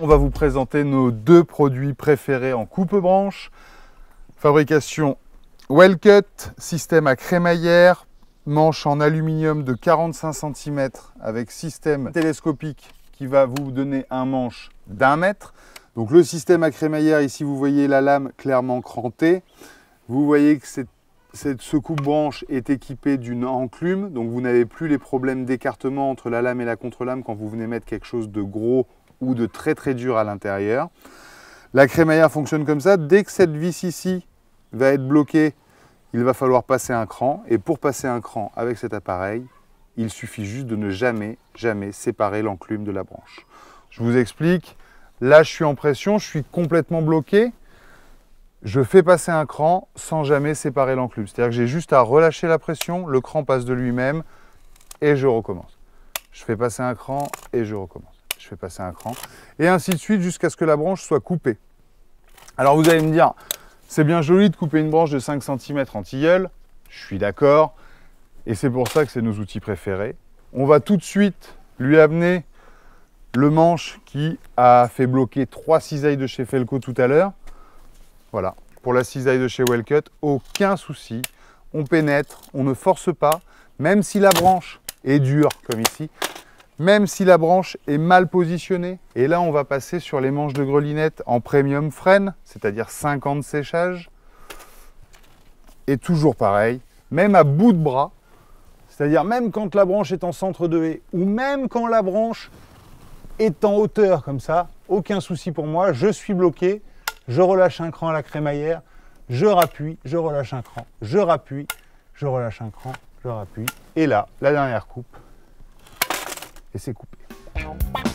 on va vous présenter nos deux produits préférés en coupe-branche. Fabrication Well-Cut, système à crémaillère, manche en aluminium de 45 cm avec système télescopique qui va vous donner un manche d'1 mètre. Donc le système à crémaillère, ici vous voyez la lame clairement crantée. Vous voyez que ce coupe-branche est équipé d'une enclume, donc vous n'avez plus les problèmes d'écartement entre la lame et la contre-lame quand vous venez mettre quelque chose de gros ou de très très dur à l'intérieur. La crémaillère fonctionne comme ça. Dès que cette vis ici va être bloquée, il va falloir passer un cran. Et pour passer un cran avec cet appareil, il suffit juste de ne jamais séparer l'enclume de la branche. Je vous explique. Là, je suis en pression, je suis complètement bloqué. Je fais passer un cran sans jamais séparer l'enclume. C'est-à-dire que j'ai juste à relâcher la pression, le cran passe de lui-même et je recommence. Je fais passer un cran et je recommence. Je fais passer un cran, et ainsi de suite jusqu'à ce que la branche soit coupée. Alors vous allez me dire, c'est bien joli de couper une branche de 5 cm en tilleul, je suis d'accord, et c'est pour ça que c'est nos outils préférés. On va tout de suite lui amener le manche qui a fait bloquer 3 cisailles de chez Felco tout à l'heure. Voilà, pour la cisaille de chez Well-Cut, aucun souci, on pénètre, on ne force pas, même si la branche est dure comme ici, même si la branche est mal positionnée. Et là, on va passer sur les manches de grelinette en premium frêne, c'est-à-dire 5 ans de séchage. Et toujours pareil, même à bout de bras, c'est-à-dire même quand la branche est en centre de haie, ou même quand la branche est en hauteur comme ça, aucun souci pour moi, je suis bloqué, je relâche un cran à la crémaillère, je rappuie, je relâche un cran, je rappuie, je relâche un cran, je rappuie. Et là, la dernière coupe, et c'est coupé.